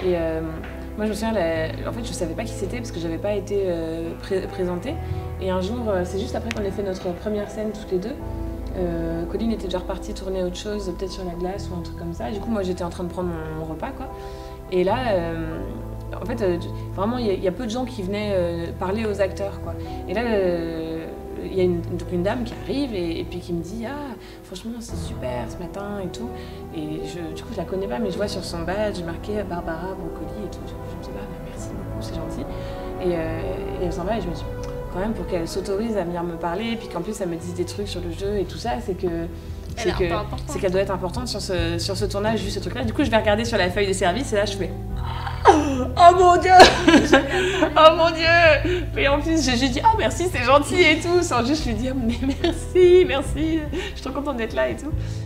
Et moi, je me souviens, en fait, je savais pas qui c'était parce que j'avais pas été présentée. Et un jour, c'est juste après qu'on ait fait notre première scène toutes les deux. Colline était déjà repartie tourner autre chose, peut-être sur la glace ou un truc comme ça. Et du coup, moi, j'étais en train de prendre mon repas, quoi. Et là, en fait, vraiment, il y a peu de gens qui venaient parler aux acteurs, quoi. Et là, il y a une dame qui arrive et puis qui me dit « Ah, franchement, c'est super ce matin et tout ». Et du coup, je la connais pas, mais je vois sur son badge marqué « Barbara Broccoli » et tout. Je me dis « Bah, merci beaucoup, c'est gentil ». Et elle s'en va et je me dis quand même, pour qu'elle s'autorise à venir me parler, et puis qu'en plus elle me dise des trucs sur le jeu et tout ça, c'est qu'elle doit être importante sur ce tournage, juste ce truc-là. Du coup, je vais regarder sur la feuille de service et là, je fais oh mon Dieu oh mon Dieu. Et en plus, j'ai juste dit oh merci, c'est gentil et tout, sans juste lui dire mais merci, je suis trop contente d'être là et tout.